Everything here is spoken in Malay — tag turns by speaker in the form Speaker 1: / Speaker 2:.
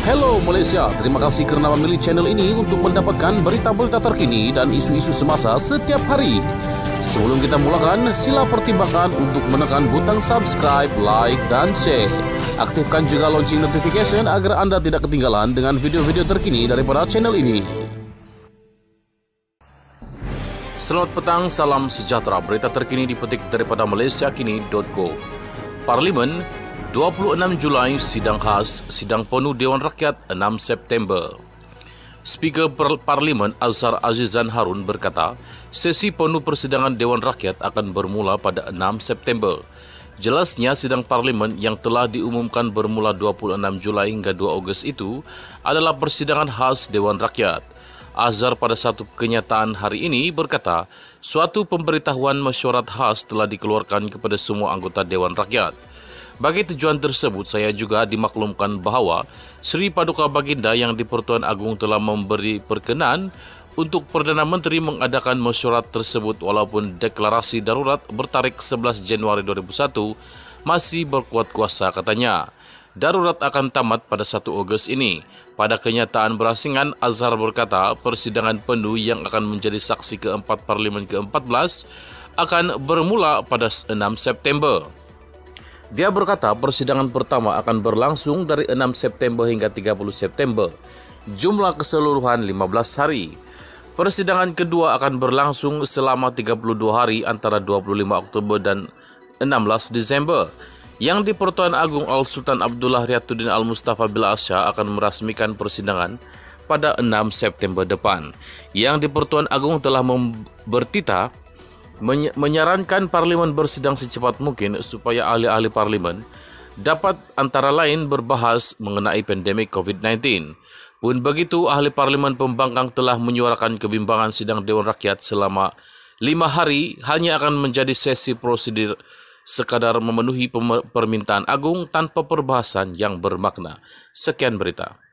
Speaker 1: Hello Malaysia, terima kasih kerana memilih channel ini untuk mendapatkan berita-berita terkini dan isu-isu semasa setiap hari. Sebelum kita mulakan, sila pertimbangkan untuk menekan butang subscribe, like dan share. Aktifkan juga lonceng notification agar anda tidak ketinggalan dengan video-video terkini daripada channel ini. Selamat petang, salam sejahtera. Berita terkini dipetik daripada malaysiakini.co. Parlimen 26 Julai sidang khas, sidang penuh Dewan Rakyat 6 September. Speaker Parlimen Azhar Azizan Harun berkata, sesi penuh persidangan Dewan Rakyat akan bermula pada 6 September. Jelasnya sidang Parlimen yang telah diumumkan bermula 26 Julai hingga 2 Ogos itu adalah persidangan khas Dewan Rakyat. Azhar pada satu kenyataan hari ini berkata, suatu pemberitahuan mesyuarat khas telah dikeluarkan kepada semua anggota Dewan Rakyat. Bagi tujuan tersebut, saya juga dimaklumkan bahawa Seri Paduka Baginda yang di-Pertuan Agong telah memberi perkenan untuk Perdana Menteri mengadakan mesyuarat tersebut walaupun deklarasi darurat bertarikh 11 Januari 2001 masih berkuat kuasa, katanya. Darurat akan tamat pada 1 Ogos ini. Pada kenyataan berasingan, Azhar berkata persidangan penuh yang akan menjadi saksi keempat Parlimen ke-14 akan bermula pada 6 September. Dia berkata persidangan pertama akan berlangsung dari 6 September hingga 30 September. Jumlah keseluruhan 15 hari. Persidangan kedua akan berlangsung selama 32 hari antara 25 Oktober dan 16 Disember. Yang di-Pertuan Agong Al-Sultan Abdullah Riyatuddin Al-Mustafa Bil Asya akan merasmikan persidangan pada 6 September depan. Yang di-Pertuan Agong telah bertitah menyarankan Parlimen bersidang secepat mungkin supaya ahli-ahli Parlimen dapat antara lain berbahas mengenai pandemik COVID-19. Pun begitu, ahli Parlimen Pembangkang telah menyuarakan kebimbangan sidang Dewan Rakyat selama 5 hari hanya akan menjadi sesi prosedur sekadar memenuhi permintaan agung tanpa perbahasan yang bermakna. Sekian berita.